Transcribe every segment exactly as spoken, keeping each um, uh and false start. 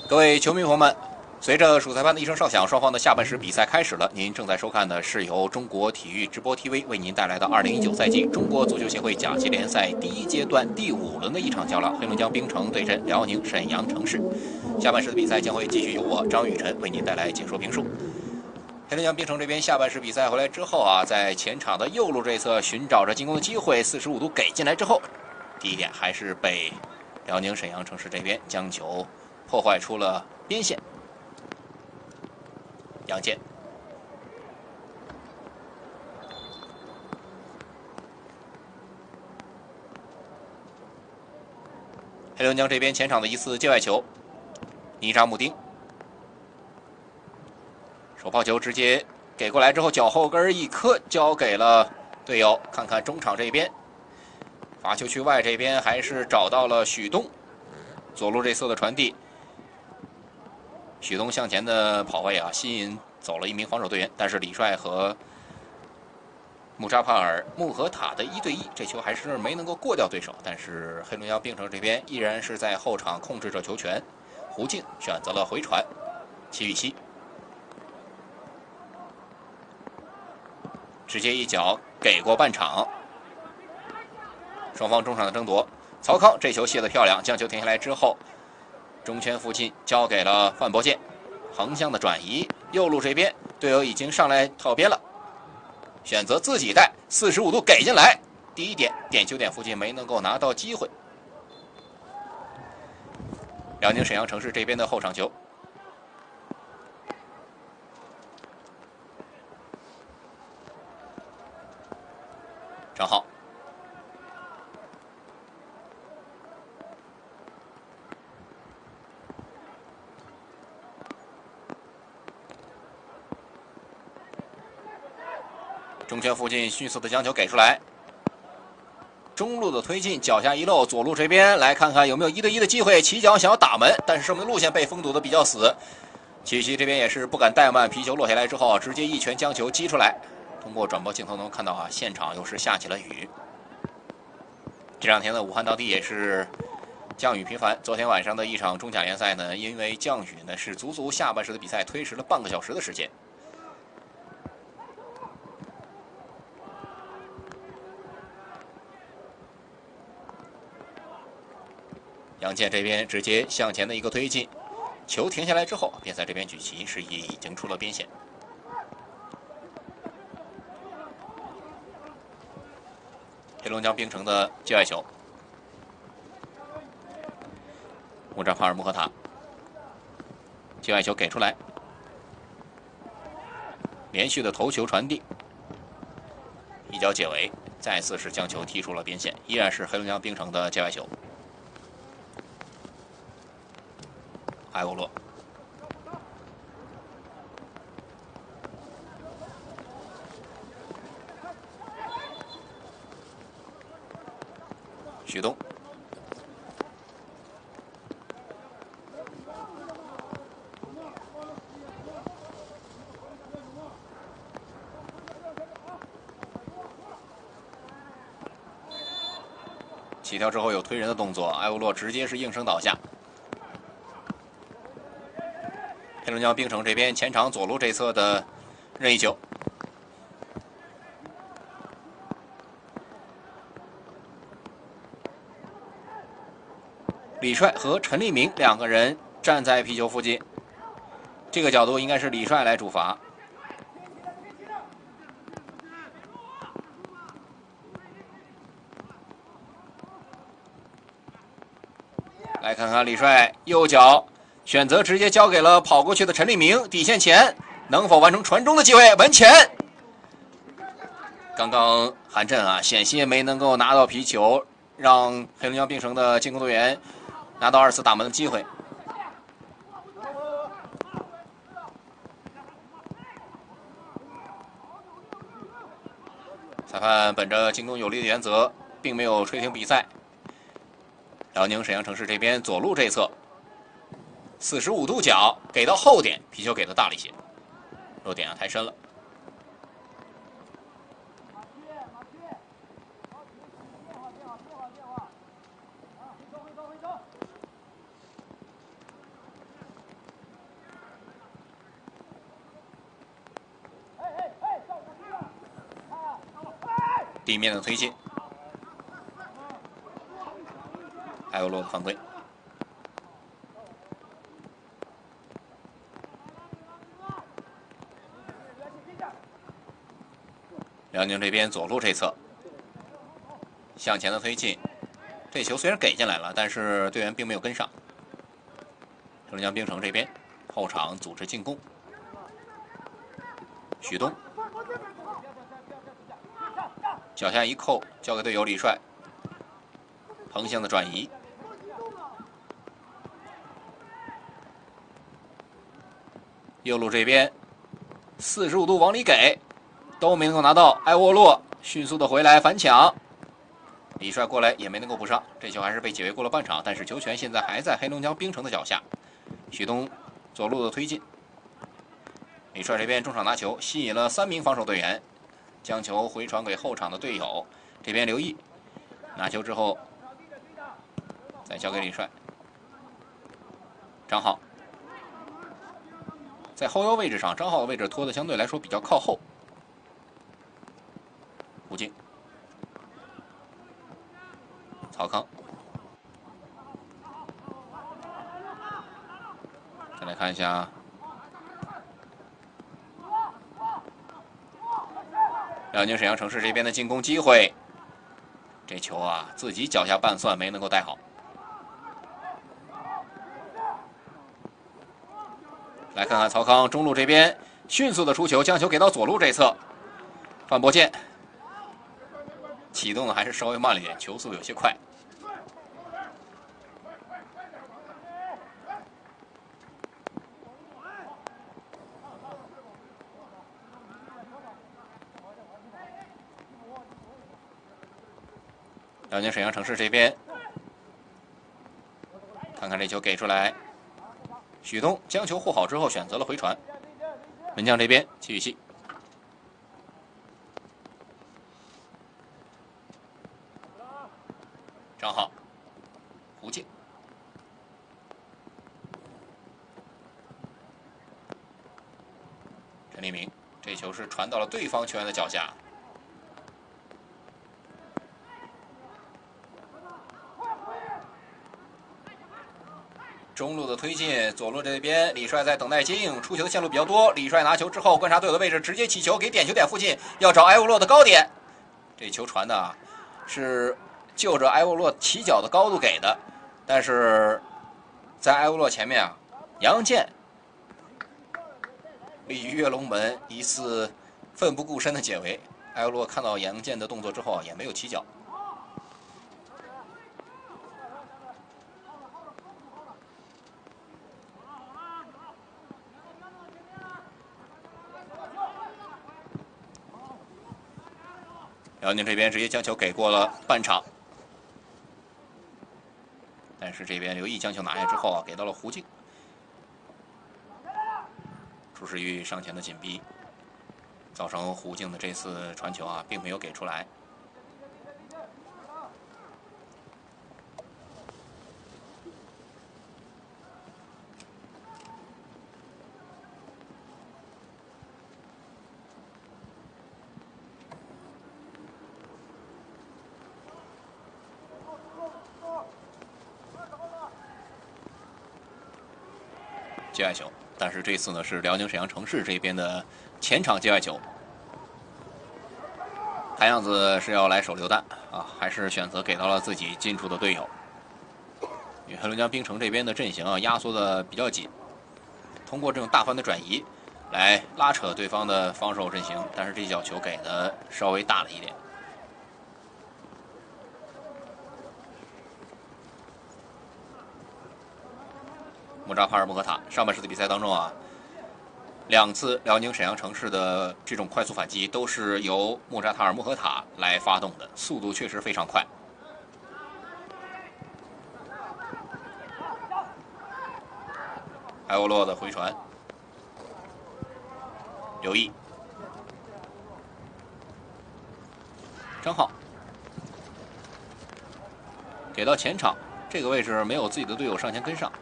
各位球迷朋友们，随着主裁判的一声哨响，双方的下半时比赛开始了。您正在收看的是由中国体育直播 T V 为您带来的二零一九赛季中国足球协会甲级联赛第一阶段第五轮的一场较量，黑龙江冰城对阵辽宁沈阳城市。下半时的比赛将会继续由我张雨晨为您带来解说评述。黑龙江冰城这边下半时比赛回来之后啊，在前场的右路这一侧寻找着进攻的机会，四十五度给进来之后，第一点还是被辽宁沈阳城市这边将球破坏出了边线。杨健，黑龙江这边前场的一次界外球，尼扎姆丁手抛球直接给过来之后，脚后跟一磕，交给了队友。看看中场这边，罚球区外这边还是找到了许东，左路这侧的传递。许东向前的跑位啊，吸引走了一名防守队员，但是李帅和穆扎帕尔、穆和塔的一对一，这球还是没能够过掉对手。但是黑龙江冰城这边依然是在后场控制着球权，胡静选择了回传，齐宇希直接一脚给过半场，双方中场的争夺。曹康这球卸得漂亮，将球停下来之后，中圈附近交给了范博健，横向的转移，右路这边队友已经上来套边了，选择自己带，四十五度给进来，第一点点球点附近没能够拿到机会。辽宁沈阳城市这边的后场球，张浩。中圈附近迅速的将球给出来，中路的推进，脚下一漏，左路这边来看看有没有一对一的机会，起脚想要打门，但是射门路线被封堵的比较死。齐西这边也是不敢怠慢，皮球落下来之后，直接一拳将球击出来。通过转播镜头能看到啊，现场又是下起了雨。这两天呢，武汉当地也是降雨频繁。昨天晚上的一场中甲联赛呢，因为降雨呢，是足足下半时的比赛推迟了半个小时的时间。杨健这边直接向前的一个推进，球停下来之后，边塞这边举旗是已经出了边线。黑龙江冰城的界外球，穆扎帕尔穆赫塔，界外球给出来，连续的头球传递，一脚解围，再次是将球踢出了边线，依然是黑龙江冰城的界外球。埃欧洛，许东，起跳之后有推人的动作，埃欧洛直接是应声倒下。黑龙江冰城这边前场左路这侧的任意球，李帅和陈立明两个人站在皮球附近，这个角度应该是李帅来主罚。来看看李帅右脚选择直接交给了跑过去的陈立明，底线前能否完成传中的机会？门前，刚刚韩震啊险些没能够拿到皮球，让黑龙江冰城的进攻队员拿到二次打门的机会。裁判本着进攻有利的原则，并没有吹停比赛。辽宁沈阳城市这边左路这侧，四十五度角给到后点，皮球给的大了一些，落点啊太深了。 地面的推进，艾欧洛的犯规。辽宁这边左路这侧向前的推进，这球虽然给进来了，但是队员并没有跟上。黑龙江冰城这边后场组织进攻，许东脚下一扣，交给队友李帅，横向的转移。右路这边四十五度往里给，都没能够拿到。埃沃洛迅速的回来反抢，李帅过来也没能够补上，这球还是被解围过了半场。但是球权现在还在黑龙江冰城的脚下。许东左路的推进，李帅这边中场拿球，吸引了三名防守队员，将球回传给后场的队友。这边刘毅拿球之后，再交给李帅。张浩在后腰位置上，张浩的位置拖的相对来说比较靠后。胡静、曹康，再来看一下辽宁沈阳城市这边的进攻机会。这球啊，自己脚下半算没能够带好。来看看曹康中路这边迅速的出球，将球给到左路这侧。范博建启动的还是稍微慢了一点，球速有些快。辽宁沈阳城市这边，看看这球给出来，许东将球护好之后选择了回传。门将这边齐宇熙，张浩、胡静，陈立明，这球是传到了对方球员的脚下。中路的推进，左路这边李帅在等待接应，出球的线路比较多。李帅拿球之后观察队友的位置，直接起球给点球点附近，要找埃沃洛的高点。这球传的是就着埃沃洛起脚的高度给的，但是在埃沃洛前面啊，杨洋健鲤鱼跃龙门，一次奋不顾身的解围。埃沃洛看到杨洋健的动作之后啊，也没有起脚。辽宁这边直接将球给过了半场，但是这边刘毅将球拿下之后啊，给到了胡静。朱时玉上前的紧逼，造成胡静的这次传球啊，并没有给出来。界外球，但是这次呢是辽宁沈阳城市这边的前场界外球，看样子是要来手榴弹啊，还是选择给到了自己近处的队友。因为黑龙江冰城这边的阵型啊压缩的比较紧，通过这种大范的转移来拉扯对方的防守阵型，但是这脚球给的稍微大了一点。莫扎帕尔穆和塔上半时的比赛当中啊，两次辽宁沈阳城市的这种快速反击都是由莫扎塔尔穆和塔来发动的，速度确实非常快。埃沃洛的回传，刘毅、张浩给到前场这个位置，没有自己的队友上前跟上。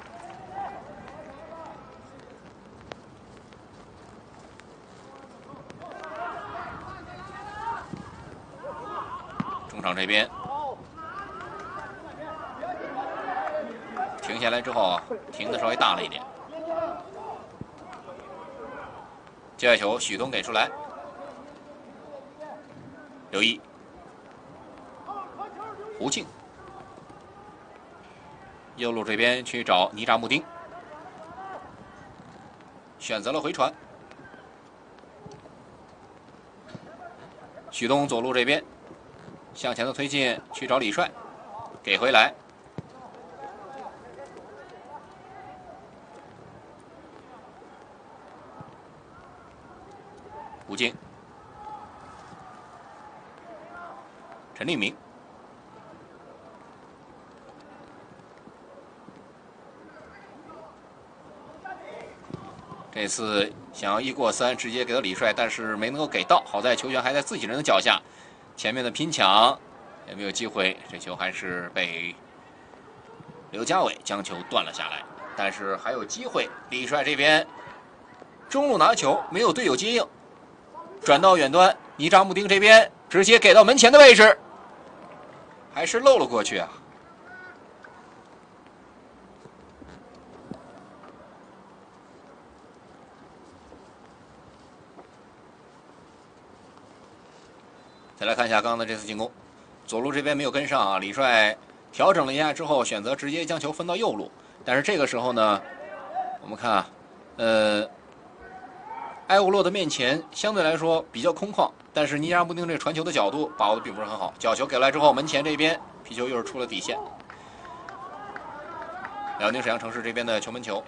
中场这边停下来之后，停的稍微大了一点。接外球，许东给出来，刘毅、胡静，右路这边去找尼扎穆丁，选择了回传。许东左路这边向前的推进，去找李帅，给回来。胡静、陈立明、这次想要一过三，直接给到李帅，但是没能够给到。好在球权还在自己人的脚下，前面的拼抢也没有机会，这球还是被刘家伟将球断了下来。但是还有机会，李帅这边中路拿球，没有队友接应。转到远端，尼扎穆丁这边直接给到门前的位置，还是漏了过去啊！再来看一下刚刚的这次进攻，左路这边没有跟上啊，李帅调整了一下之后，选择直接将球分到右路，但是这个时候呢，我们看啊，呃。埃沃洛的面前相对来说比较空旷，但是尼扎穆丁这个传球的角度把握的并不是很好。角球给来之后，门前这边皮球又是出了底线。辽宁沈阳城市这边的球门球。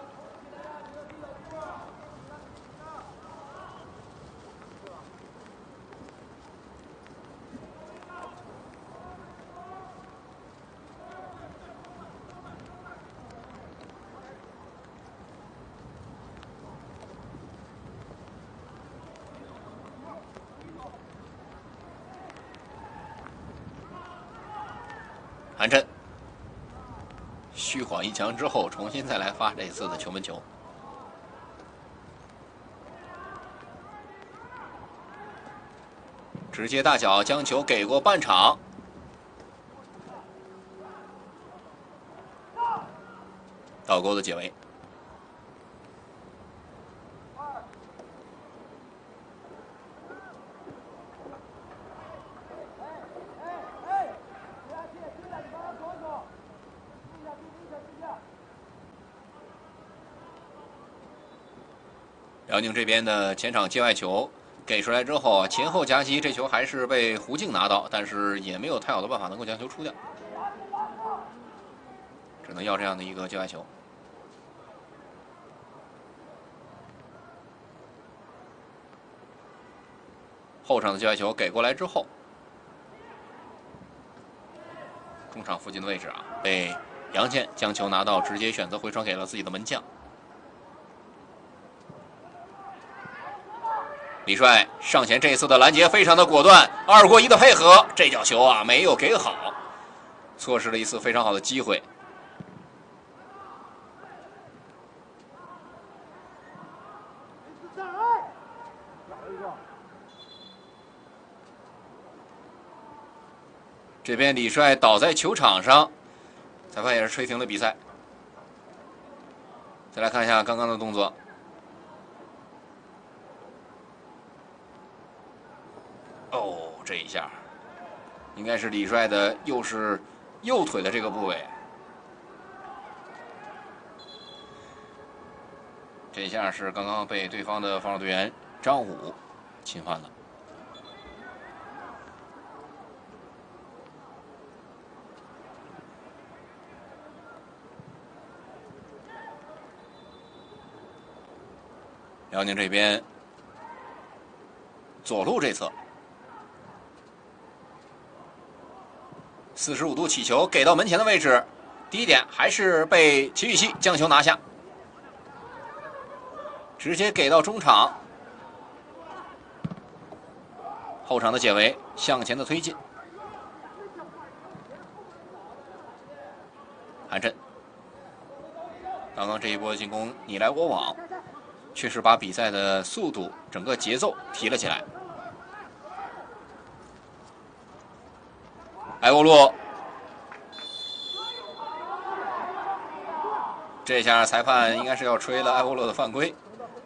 韩震虚晃一枪之后，重新再来发这次的球门球。直接大脚将球给过半场，倒钩的解围。辽宁这边的前场界外球给出来之后，前后夹击，这球还是被胡静拿到，但是也没有太好的办法能够将球出掉，只能要这样的一个界外球。后场的界外球给过来之后，中场附近的位置啊，被杨健将球拿到，直接选择回传给了自己的门将。李帅上前这一次的拦截非常的果断，二过一的配合，这脚球啊没有给好，错失了一次非常好的机会。这边李帅倒在球场上，裁判也是吹停了比赛。再来看一下刚刚的动作。哦，这一下应该是李帅的又是右腿的这个部位，这一下是刚刚被对方的防守队员张武侵犯了。辽宁这边左路这侧。四十五度起球给到门前的位置，第一点还是被齐宇熙将球拿下，直接给到中场，后场的解围，向前的推进，韩震，刚刚这一波进攻你来我往，确实把比赛的速度、整个节奏提了起来。 埃沃洛，这下裁判应该是要吹了埃沃洛的犯规。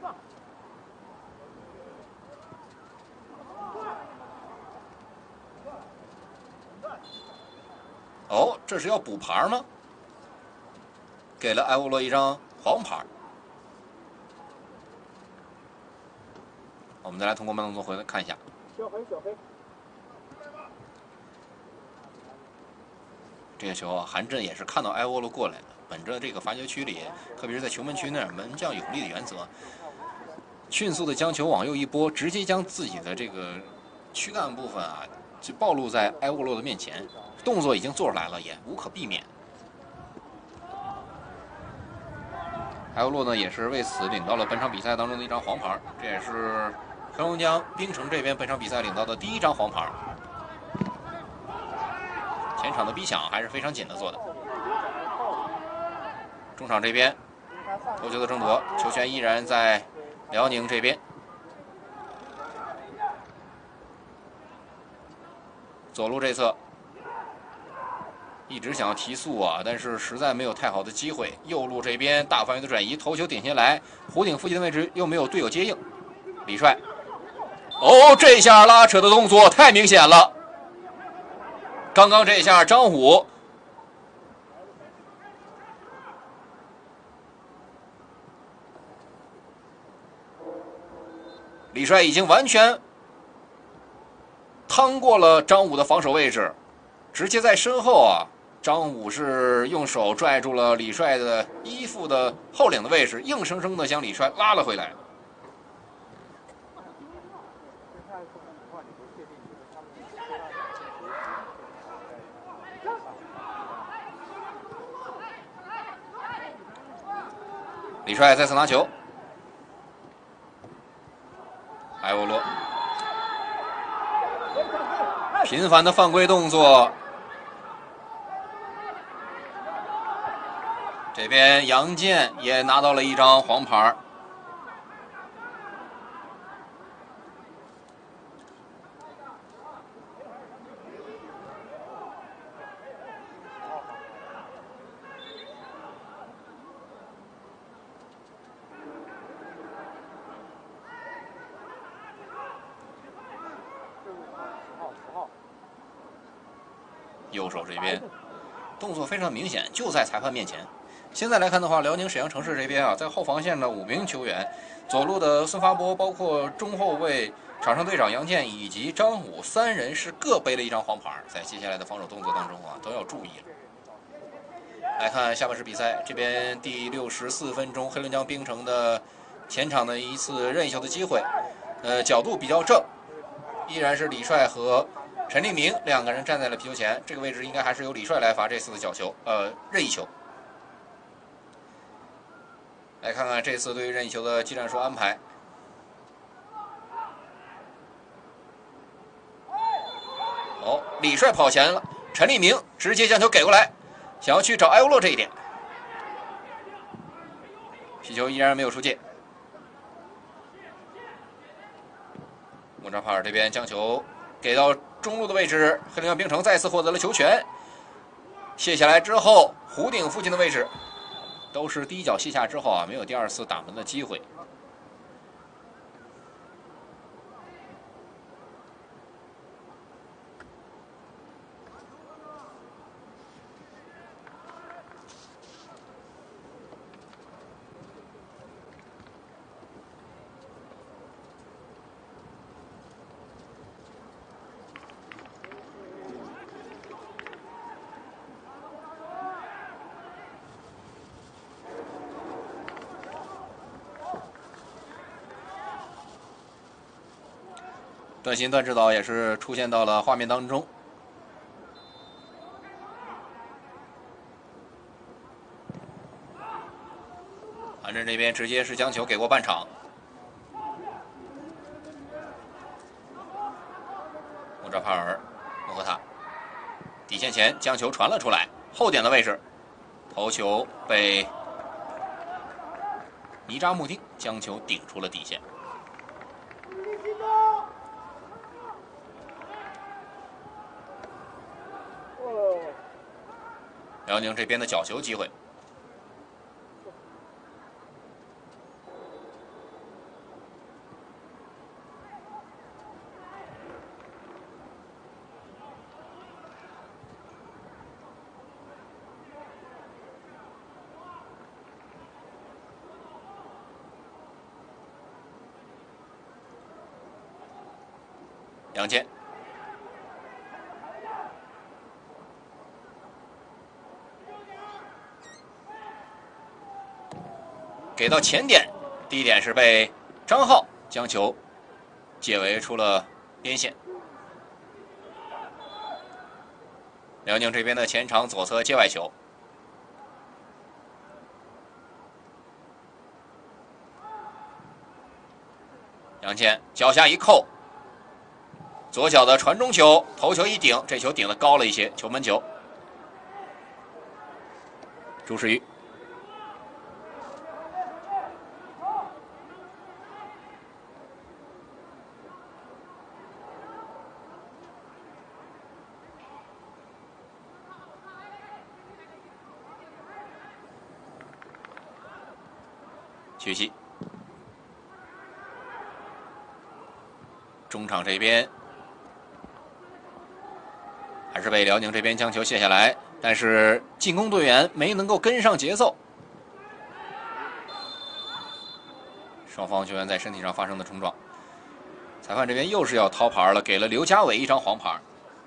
哦，这是要补牌吗？给了埃沃洛一张黄牌。我们再来通过慢动作回来看一下。 小黑，小黑。 这个球啊，韩震也是看到埃沃洛过来了，本着这个罚球区里，特别是在球门区那儿门将有力的原则，迅速的将球往右一拨，直接将自己的这个躯干部分啊，就暴露在埃沃洛的面前。动作已经做出来了，也无可避免。埃沃洛呢，也是为此领到了本场比赛当中的一张黄牌，这也是黑龙江冰城这边本场比赛领到的第一张黄牌。前场的逼抢还是非常紧的做的。中场这边头球的争夺，球权依然在辽宁这边。左路这侧一直想要提速啊，但是实在没有太好的机会。右路这边大范围的转移，头球顶下来，弧顶附近的位置又没有队友接应。李帅，哦，这下拉扯的动作太明显了。刚刚这下张虎李帅已经完全趟过了张武的防守位置，直接在身后啊，张武是用手拽住了李帅的衣服的后领的位置，硬生生的将李帅拉了回来。李帅再次拿球，埃沃洛频繁的犯规动作。这边杨健也拿到了一张黄牌。右手这边动作非常明显，就在裁判面前。现在来看的话，辽宁沈阳城市这边啊，在后防线的五名球员，左路的孙发波，包括中后卫场上队长杨健以及张武三人是各背了一张黄牌，在接下来的防守动作当中啊，都要注意了。来看下半时比赛，这边第六十四分钟，黑龙江冰城的前场的一次任意球的机会，呃，角度比较正，依然是李帅和陈立明两个人站在了皮球前，这个位置应该还是由李帅来罚这次的角球，呃，任意球。来看看这次对于任意球的技战术安排。哦，李帅跑前了，陈立明直接将球给过来，想要去找埃沃洛这一点，皮球依然没有出界。莫扎帕尔这边将球给到中路的位置，黑龙江冰城再次获得了球权。卸下来之后，弧顶附近的位置都是第一脚卸下之后啊，没有第二次打门的机会。段鑫、段指导也是出现到了画面当中。韩震这边直接是将球给过半场。莫扎帕尔、莫赫塔底线前将球传了出来，后点的位置，头球被尼扎穆丁将球顶出了底线。 辽宁这边的角球机会。杨健，给到前点，第一点是被张浩将球解围出了边线。辽宁这边的前场左侧界外球，杨健脚下一扣。左脚的传中球，头球一顶，这球顶得高了一些，球门球。朱世玉，曲西，中场这边。还是被辽宁这边将球卸下来，但是进攻队员没能够跟上节奏，双方球员在身体上发生的冲撞。裁判这边又是要掏牌了，给了刘家伟一张黄牌。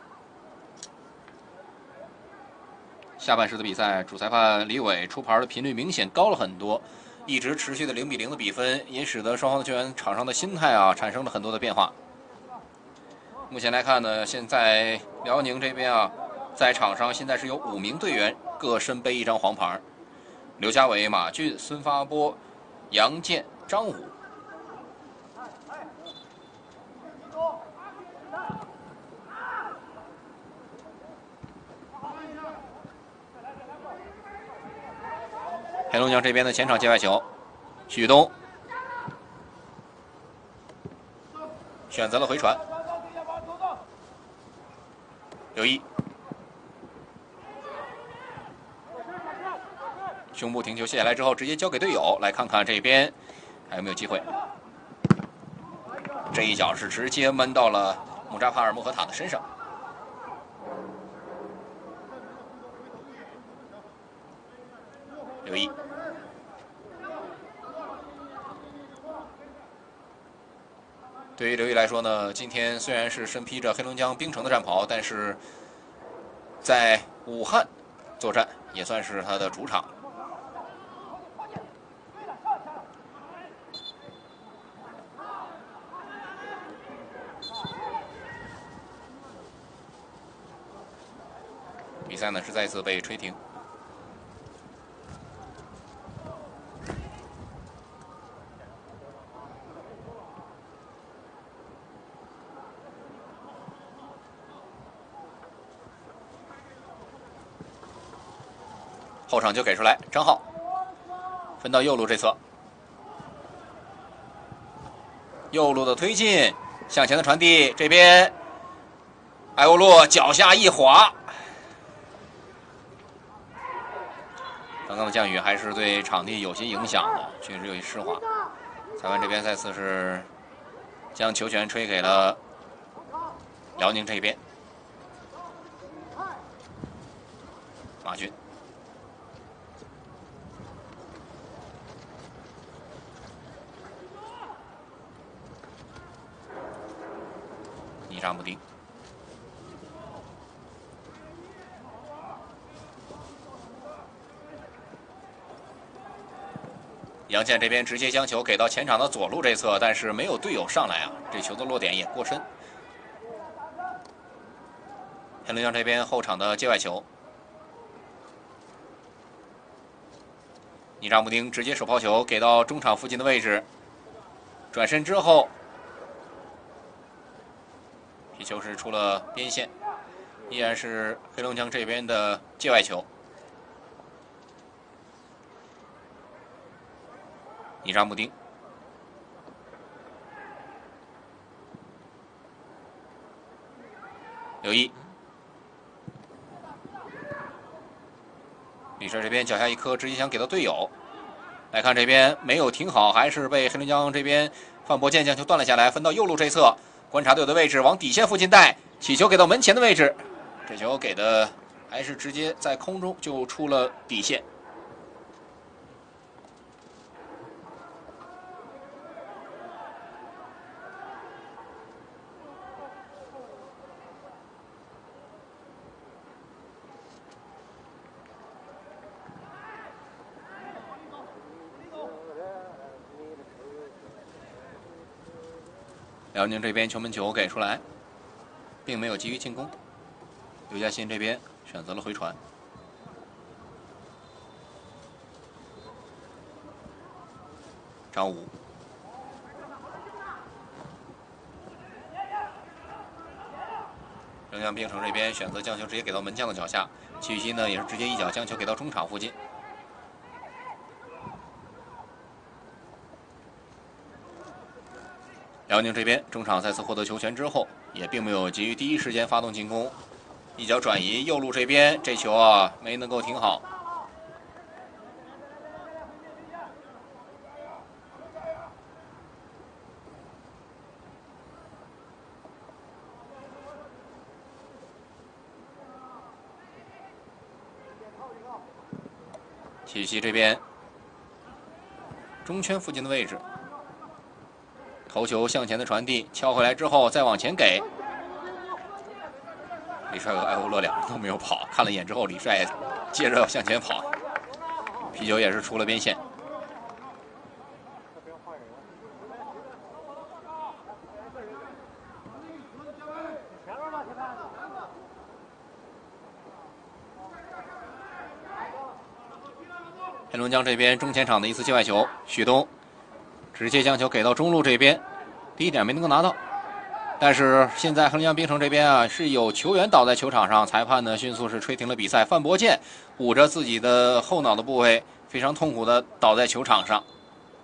下半时的比赛，主裁判李伟出牌的频率明显高了很多，一直持续的零比零的比分，也使得双方的球员场上的心态啊产生了很多的变化。目前来看呢，现在辽宁这边啊，在场上现在是有五名队员各身背一张黄牌，刘家伟、马俊、孙发波、杨健、张武。黑龙江这边的前场界外球，许东选择了回传。刘毅胸部停球卸下来之后，直接交给队友，来看看这边还有没有机会。这一脚是直接闷到了穆扎帕尔·穆合塔的身上。刘毅，对于刘毅来说呢，今天虽然是身披着黑龙江冰城的战袍，但是在武汉作战也算是他的主场。比赛呢是再次被吹停。后场就给出来，张浩分到右路这侧，右路的推进，向前的传递，这边艾欧洛脚下一滑。刚刚的降雨还是对场地有些影响的，确实有些湿滑。裁判这边再次是将球权吹给了辽宁这边。马军。尼扎姆丁，杨健这边直接将球给到前场的左路这侧，但是没有队友上来啊，这球的落点也过深。黑龙江这边后场的界外球，尼扎姆丁直接手抛球给到中场附近的位置，转身之后。皮球是出了边线，依然是黑龙江这边的界外球。尼扎姆丁，刘毅， 李帅这边脚下一颗直接想给到队友。来看这边没有停好，还是被黑龙江这边范博健将球断了下来，分到右路这侧，观察队友的位置，往底线附近带，起球给到门前的位置，这球给的还是直接在空中就出了底线。辽宁这边球门球给出来，并没有急于进攻。刘嘉欣这边选择了回传。张武，浙江冰城这边选择将球直接给到门将的脚下，齐雨欣呢也是直接一脚将球给到中场附近。辽宁这边中场再次获得球权之后，也并没有急于第一时间发动进攻，一脚转移右路这边，这球啊没能够停好。体系这边中圈附近的位置。头球向前的传递，敲回来之后再往前给。李帅和艾欧乐两人都没有跑，看了一眼之后，李帅接着向前跑，皮球也是出了边线。黑龙江这边中前场的一次界外球，许东直接将球给到中路这边，第一点没能够拿到。但是现在黑龙江冰城这边啊是有球员倒在球场上，裁判呢迅速是吹停了比赛。范博健捂着自己的后脑的部位，非常痛苦的倒在球场上。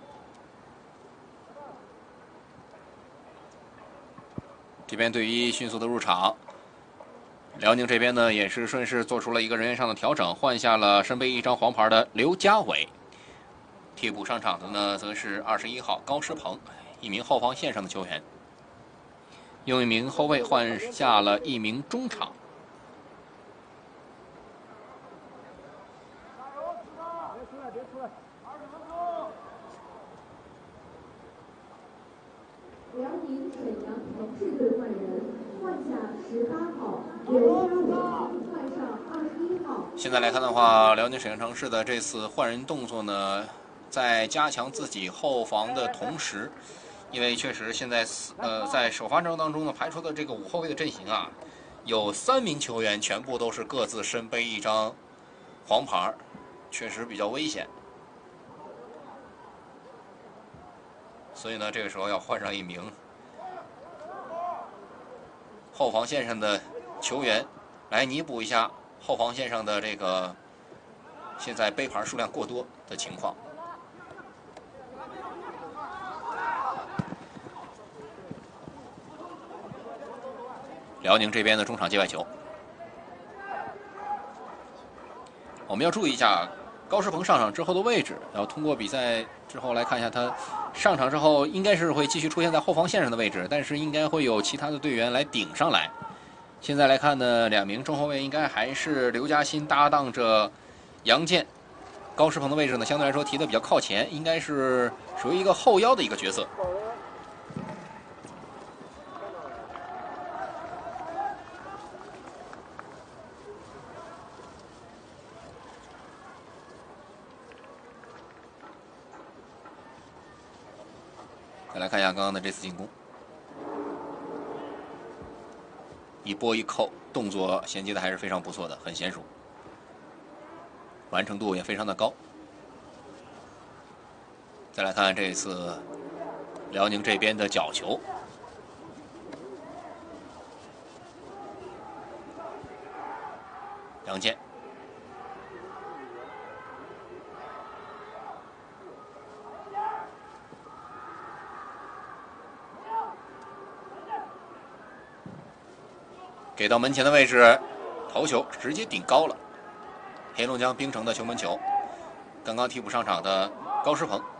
这边队医迅速的入场，辽宁这边呢也是顺势做出了一个人员上的调整，换下了身背一张黄牌的刘家伟。替补上场的呢，则是二十一号高诗鹏，一名后防线上的球员。用一名后卫换下了一名中场。 辽宁沈阳城市队换人，换下十八号刘家伟，换上二十一号。 现在来看的话，辽宁沈阳城市的这次换人动作呢，在加强自己后防的同时，因为确实现在呃在首发阵容当中呢排出的这个五后卫的阵型啊，有三名球员全部都是各自身背一张黄牌，确实比较危险。所以呢，这个时候要换上一名后防线上的球员，来弥补一下后防线上的这个现在背牌数量过多的情况。辽宁这边的中场界外球，我们要注意一下高诗鹏上场之后的位置，然后通过比赛之后来看一下他上场之后应该是会继续出现在后防线上的位置，但是应该会有其他的队员来顶上来。现在来看呢，两名中后卫应该还是刘嘉欣搭档着杨健，高诗鹏的位置呢相对来说提的比较靠前，应该是属于一个后腰的一个角色。再来看一下刚刚的这次进攻，一波一扣，动作衔接的还是非常不错的，很娴熟，完成度也非常的高。再来看这次辽宁这边的角球，杨健。给到门前的位置，头球直接顶高了。 黑龙江冰城的球门球。刚刚替补上场的高诗鹏。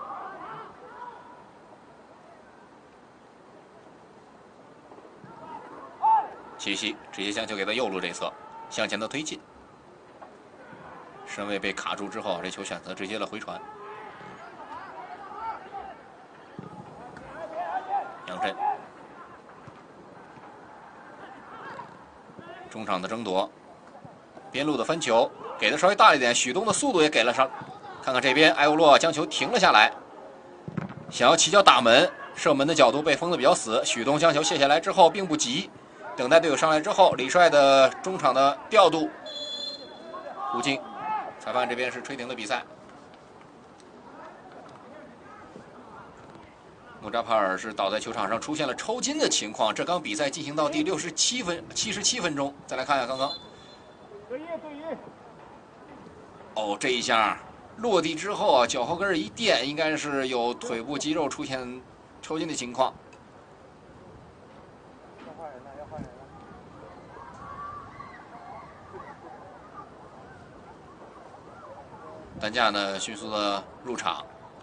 齐西直接将球给到右路这侧，向前的推进。身位被卡住之后，这球选择直接的回传。杨震，中场的争夺，边路的分球给的稍微大一点，许东的速度也给了上。看看这边，埃沃洛将球停了下来，想要起脚打门，射门的角度被封的比较死。许东将球卸下来之后，并不急。等待队友上来之后，李帅的中场的调度，胡静，裁判这边是吹停了比赛。穆扎帕尔是倒在球场上出现了抽筋的情况，这刚比赛进行到第六十七分七十七分钟，再来看一下刚刚。哦，这一下落地之后啊，脚后跟一垫，应该是有腿部肌肉出现抽筋的情况。担架呢，迅速的入场。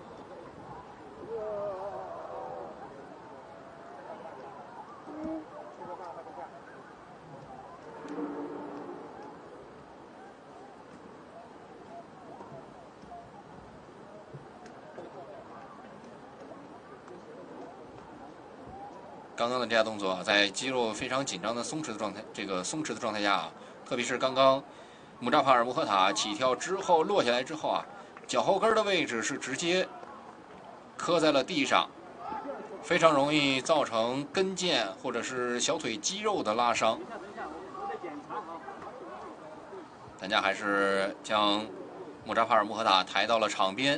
刚刚的这下动作，在肌肉非常紧张的松弛的状态，这个松弛的状态下，特别是刚刚。穆扎帕尔穆赫塔起跳之后落下来之后啊，脚后跟的位置是直接磕在了地上，非常容易造成跟腱或者是小腿肌肉的拉伤。担架还是将穆扎帕尔穆赫塔抬到了场边。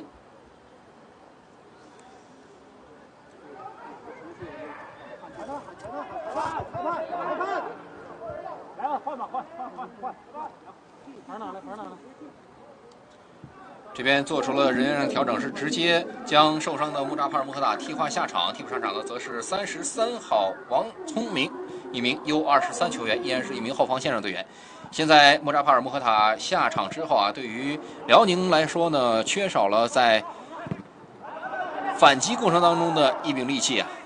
来了，换吧，换换换换。牌哪了？牌哪了？ 这边做出了人员上调整，是直接将受伤的穆扎帕尔穆赫塔替换下场。替补上场的则是三十三号王聪明，一名 U 二十三球员，依然是一名后防线上队员。现在穆扎帕尔穆赫塔下场之后啊，对于辽宁来说呢，缺少了在反击过程当中的一柄利器啊。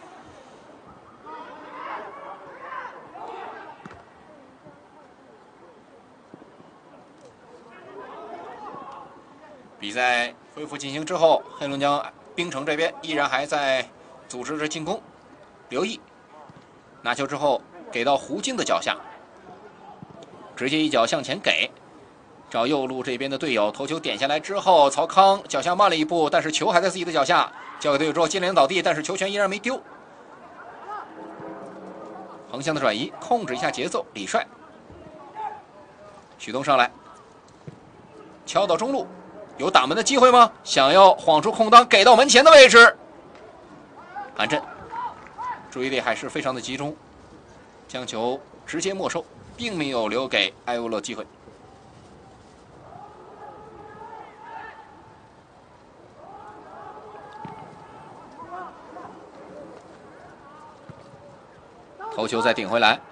比赛恢复进行之后，黑龙江冰城这边依然还在组织着进攻。刘毅拿球之后给到胡静的脚下，直接一脚向前给，找右路这边的队友头球点下来之后，曹康脚下慢了一步，但是球还在自己的脚下，交给队友之后接连倒地，但是球权依然没丢。横向的转移，控制一下节奏，李帅，许东上来，敲到中路。有打门的机会吗？想要晃出空当，给到门前的位置。韩震注意力还是非常的集中，将球直接没收，并没有留给埃沃勒机会。头球再顶回来，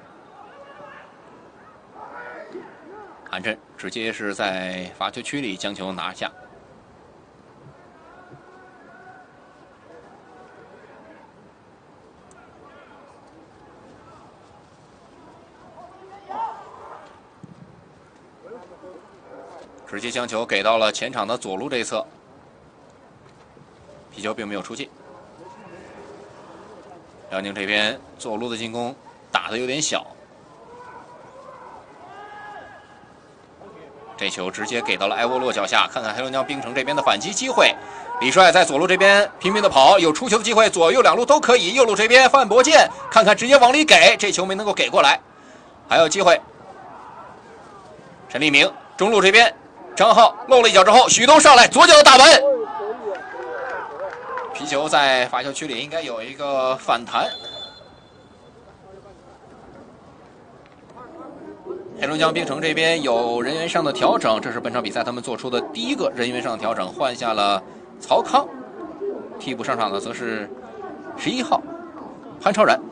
韩震直接是在罚球区里将球拿下。直接将球给到了前场的左路这一侧，皮球并没有出界。辽宁这边左路的进攻打得有点小。这球直接给到了埃沃洛脚下，看看黑龙江冰城这边的反击机会。李帅在左路这边拼命的跑，有出球的机会，左右两路都可以。右路这边范博健，看看直接往里给，这球没能够给过来，还有机会。陈立明，中路这边张浩漏了一脚之后，许东上来左脚的大门，皮球在罚球区里应该有一个反弹。黑龙江冰城这边有人员上的调整，这是本场比赛他们做出的第一个人员上的调整，换下了曹康，替补上场的则是十一号潘超然，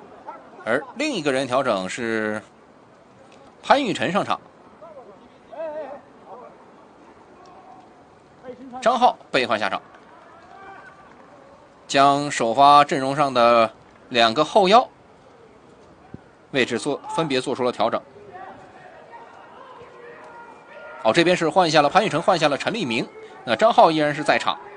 而另一个人调整是潘玉晨上场。 张浩被换下场，将首发阵容上的两个后腰位置做分别做出了调整。好，这边是换下了潘玉成，换下了陈立明，那张浩依然是在场。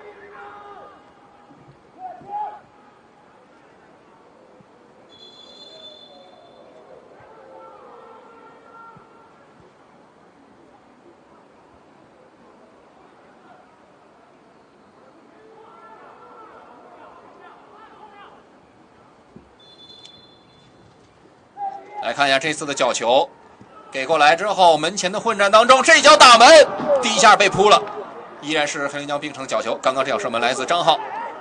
来看一下这次的角球，给过来之后，门前的混战当中，这一脚打门，第一下被扑了，依然是黑龙江冰城角球。刚刚这脚射门来自张浩，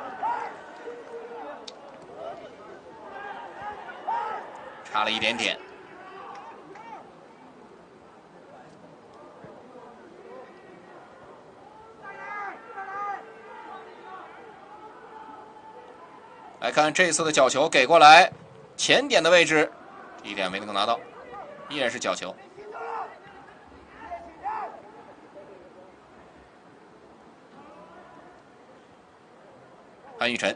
差了一点点。来看这次的角球给过来，前点的位置。一点没能够拿到，依然是角球。潘玉晨，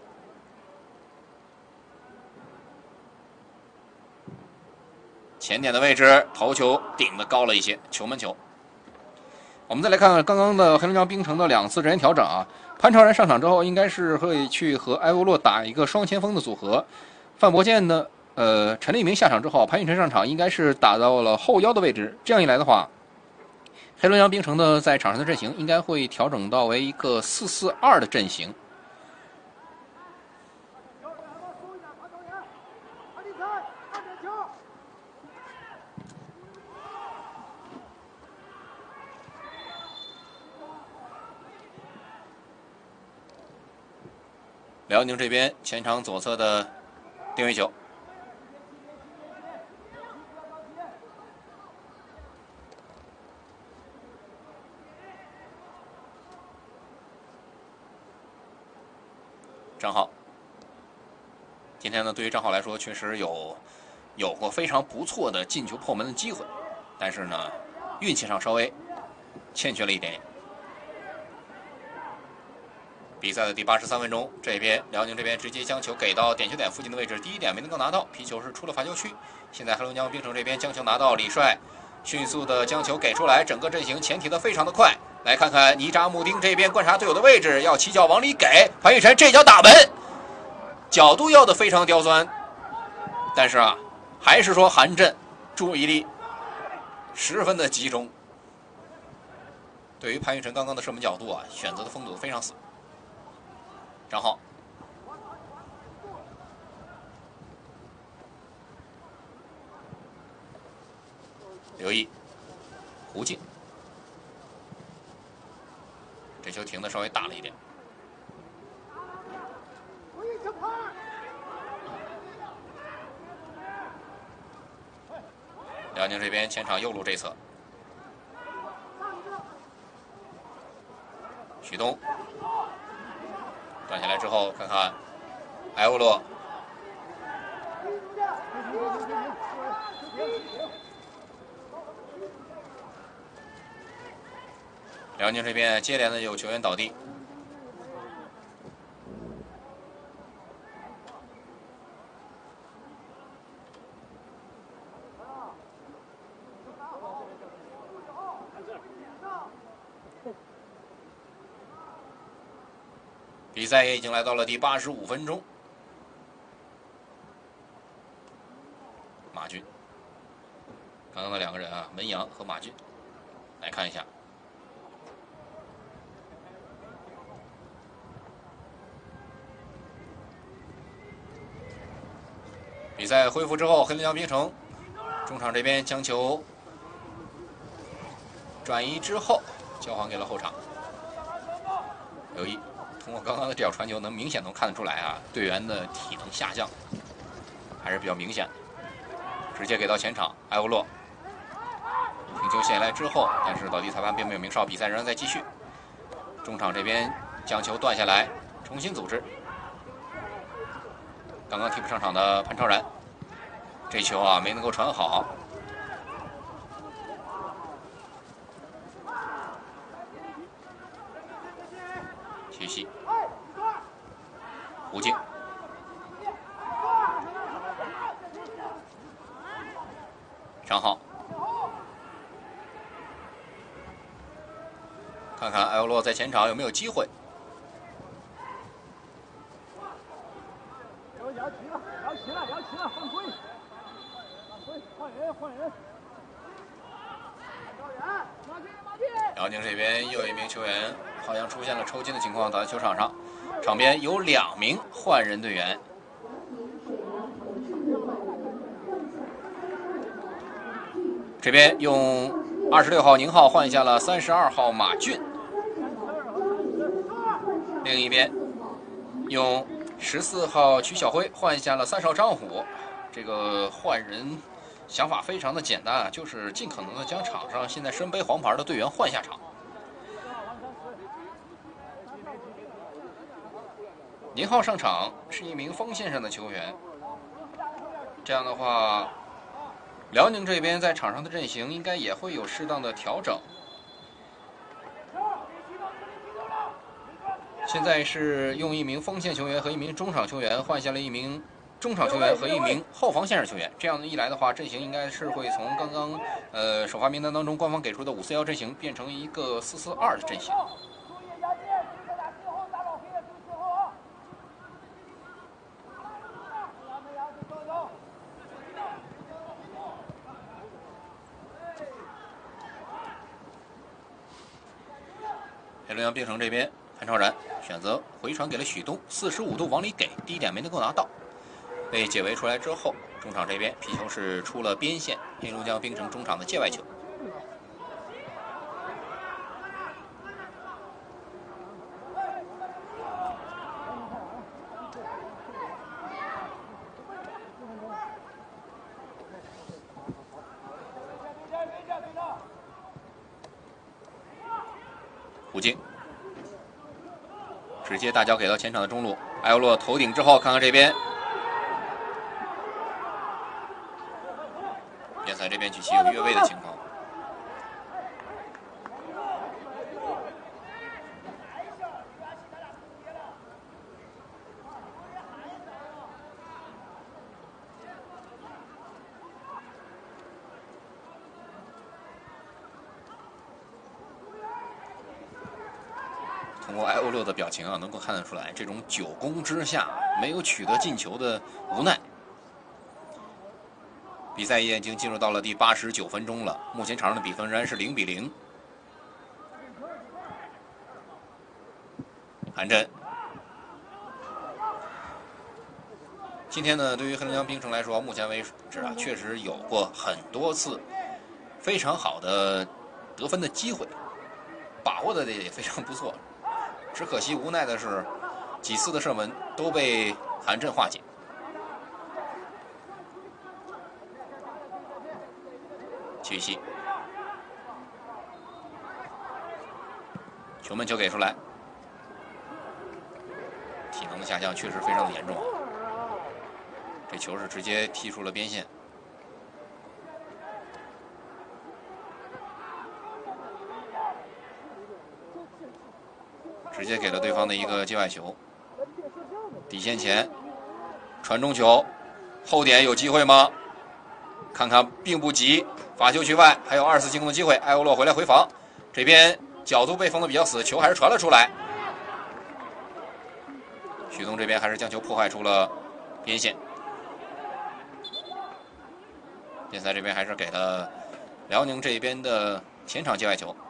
前点的位置，头球顶得高了一些，球门球。我们再来看看刚刚的黑龙江冰城的两次人员调整啊，潘超然上场之后，应该是会去和埃沃洛打一个双前锋的组合，范博建呢？呃，陈立明下场之后，潘玉成上场，应该是打到了后腰的位置。这样一来的话，黑龙江冰城的在场上的阵型应该会调整到为一个四四二的阵型。辽宁这边前场左侧的定位球。张浩，今天呢，对于张浩来说，确实有有过非常不错的进球破门的机会，但是呢，运气上稍微欠缺了一点点。比赛的第八十三分钟，这边辽宁这边直接将球给到点球点附近的位置，第一点没能够拿到，皮球是出了罚球区。现在黑龙江冰城这边将球拿到，李帅迅速的将球给出来，整个阵型前提的非常的快。来看看尼扎木丁这边观察队友的位置，要起脚往里给潘玉晨，这脚打门，角度要的非常刁钻，但是啊，还是说韩震注意力十分的集中。对于潘玉晨刚刚的射门角度啊，选择的风度非常死。张浩，刘毅，胡静。这球停的稍微大了一点。辽宁这边前场右路这侧，许东断下来之后，看看埃沃洛，辽宁这边接连的有球员倒地。比赛也已经来到了第八十五分钟，马军，刚刚的两个人啊，文阳和马军，来看一下。比赛恢复之后，黑龙江冰城中场这边将球转移之后，交还给了后场。刘毅通过刚刚的这脚传球，能明显能看得出来啊，队员的体能下降还是比较明显的。直接给到前场，埃沃洛停球下来之后，但是倒地裁判并没有鸣哨，比赛仍然在继续。中场这边将球断下来，重新组织。刚刚替补上场的潘超然，这球啊没能够传好。 体系，胡静，张浩，看看埃欧洛在前场有没有机会。 摇起了，摇起了，摇起了，犯规！犯规，换人，换人。 辽宁这边又有一名球员好像出现了抽筋的情况，打在球场上，场边有两名换人队员。这边用二十六号宁浩换下了三十二号马俊，另一边用十四号曲晓辉换下了三十号张虎。这个换人想法非常的简单啊，就是尽可能的将场上现在身背黄牌的队员换下场。宁浩上场是一名锋线上的球员，这样的话，辽宁这边在场上的阵型应该也会有适当的调整。现在是用一名锋线球员和一名中场球员换下了一名中场球员和一名后防线上球员，这样一来的话，阵型应该是会从刚刚呃首发名单当中官方给出的五四一阵型变成一个四四二的阵型。黑龙江冰城这边，潘超然选择回传给了许东，四十五度往里给，第一点没能够拿到，被解围出来之后，中场这边皮球是出了边线，黑龙江冰城中场的界外球。胡静直接大脚给到前场的中路，埃欧洛头顶之后，看看这边，边塞这边举旗有越位的情况。通过埃欧洛的表情啊，能够看得出来，这种久攻之下没有取得进球的无奈。比赛也已经进入到了第八十九分钟了，目前场上的比分仍然是零比零。韩震，今天呢，对于黑龙江冰城来说，目前为止啊，确实有过很多次非常好的得分的机会，把握的也非常不错。只可惜无奈的是，几次的射门都被韩震化解。曲西，球门球给出来，体能的下降确实非常的严重，这球是直接踢出了边线。直接给了对方的一个界外球，底线前传中球，后点有机会吗？看看并不急，罚球区外，还有二次进攻的机会。埃欧洛回来回防，这边角度被封的比较死，球还是传了出来。许东这边还是将球破坏出了边线。边塞这边还是给了辽宁这边的前场界外球。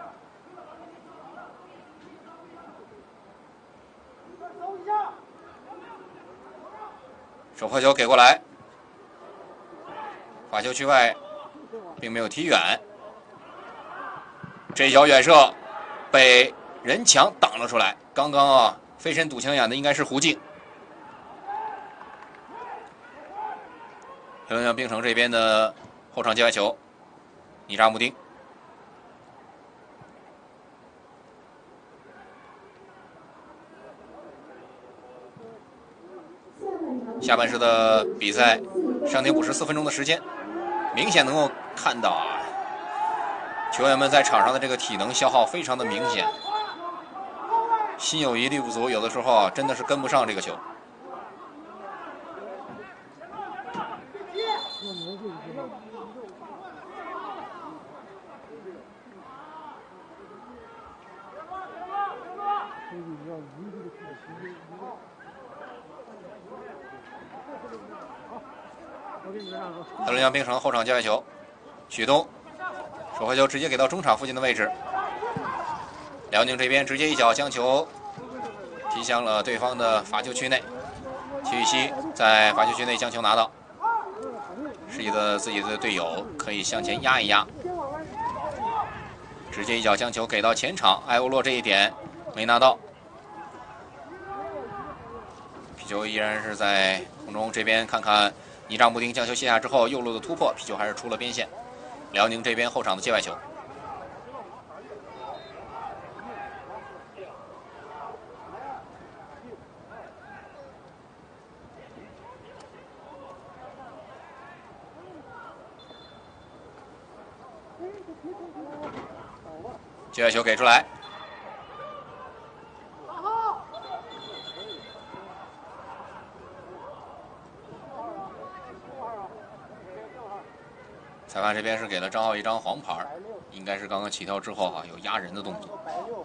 手破球给过来，罚球区外，并没有踢远。这一脚远射被任强挡了出来。刚刚啊，飞身堵枪眼的应该是胡静。黑龙江冰城这边的后场界外球，尼扎穆丁。下半时的比赛尚停补时四分钟的时间，明显能够看到啊，球员们在场上的这个体能消耗非常的明显。 心有余力不足，有的时候啊，真的是跟不上这个球。黑龙江冰城后场界外球，许东手回球直接给到中场附近的位置。辽宁这边直接一脚将球踢向了对方的罚球区内，齐禹锡在罚球区内将球拿到，示意的自己的队友可以向前压一压，直接一脚将球给到前场，艾欧洛这一点没拿到，皮球依然是在空中，这边看看尼扎穆丁将球卸下之后右路的突破，皮球还是出了边线，辽宁这边后场的界外球。界外球给出来，裁判这边是给了张浩一张黄牌，应该是刚刚起跳之后啊有压人的动作。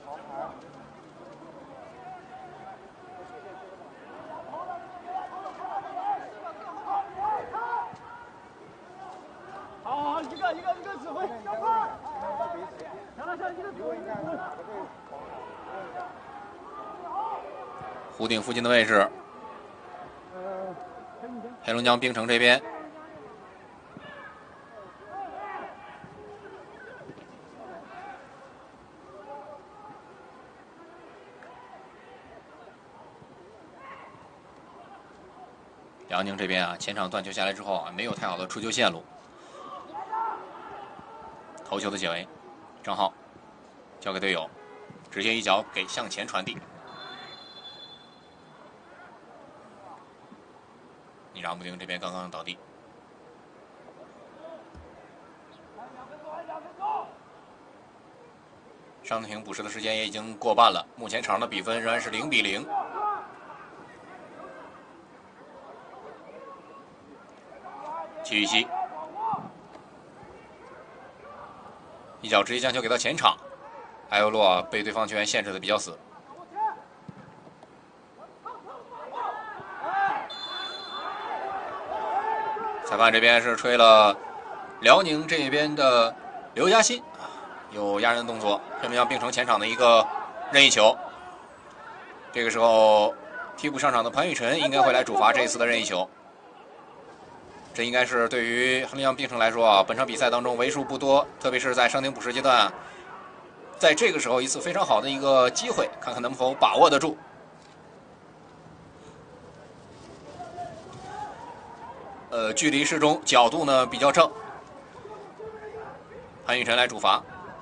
好好，一个一个一个指挥，小快！ 弧顶附近的位置，黑龙江冰城这边辽宁这边啊，前场断球下来之后啊，没有太好的出球线路。头球的解围，张浩交给队友，直接一脚给向前传递。尼扎穆丁这边刚刚倒地。伤停补时的时间也已经过半了，目前场上的比分仍然是零比零。齐禹锡一脚直接将球给到前场，艾欧洛被对方球员限制的比较死。裁判这边是吹了辽宁这边的刘嘉欣有压人的动作，黑龙江冰城前场的一个任意球。这个时候替补上场的潘玉晨应该会来主罚这一次的任意球。这应该是对于黑龙江冰城来说啊，本场比赛当中为数不多，特别是在伤停补时阶段啊，在这个时候一次非常好的一个机会，看看能否把握得住。呃，距离适中，角度呢比较正。潘玉晨来主罚。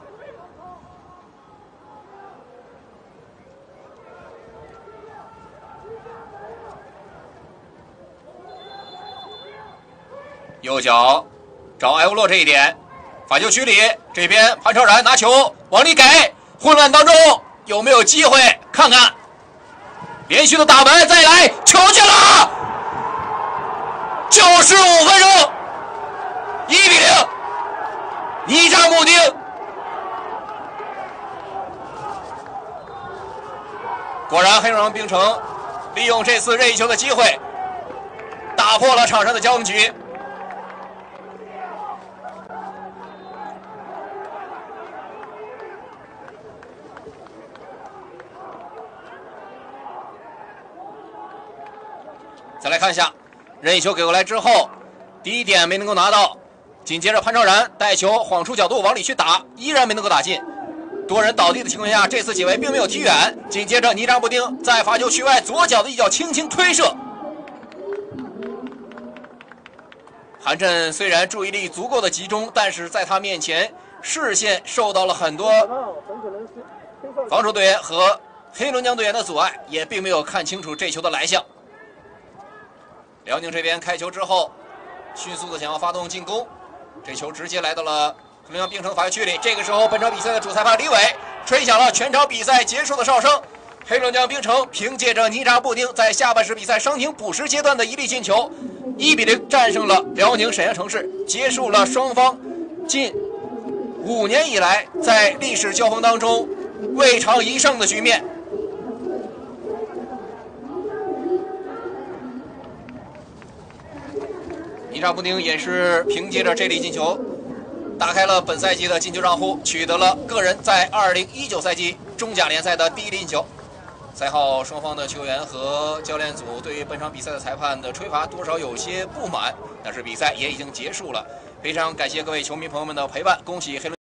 右脚找艾欧洛这一点，罚球区里这边潘超然拿球往里给，混乱当中有没有机会？看看，连续的打门，再来球进了，九十五分钟，一比零，尼扎穆丁。果然，黑龙江冰城利用这次任意球的机会，打破了场上的僵局。再来看一下，任意球给过来之后，第一点没能够拿到，紧接着潘超然带球晃出角度往里去打，依然没能够打进。多人倒地的情况下，这次解围并没有踢远。紧接着尼扎布丁在罚球区外左脚的一脚轻轻推射。韩震虽然注意力足够的集中，但是在他面前视线受到了很多防守队员和黑龙江队员的阻碍，也并没有看清楚这球的来向。辽宁这边开球之后，迅速的想要发动进攻，这球直接来到了黑龙江冰城罚球区里。这个时候，本场比赛的主裁判李伟吹响了全场比赛结束的哨声， 黑龙江冰城凭借着尼扎布丁在下半时比赛伤停补时阶段的一粒进球，一比零战胜了辽宁沈阳城市，结束了双方近五年以来在历史交锋当中未尝一胜的局面。尼扎布丁也是凭借着这粒进球，打开了本赛季的进球账户，取得了个人在二零一九赛季中甲联赛的第一粒进球。赛后，双方的球员和教练组对于本场比赛的裁判的吹罚多少有些不满，但是比赛也已经结束了。非常感谢各位球迷朋友们的陪伴，恭喜黑龙。